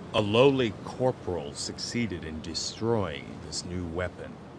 A lowly corporal succeeded in destroying this new weapon.